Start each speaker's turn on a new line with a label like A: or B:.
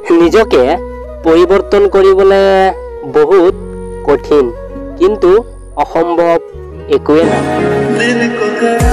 A: নিজকে পৰিৱৰ্তন কৰিবলৈ বহুত কঠিন, কিন্তু অসম্ভৱ একোৱে নাই।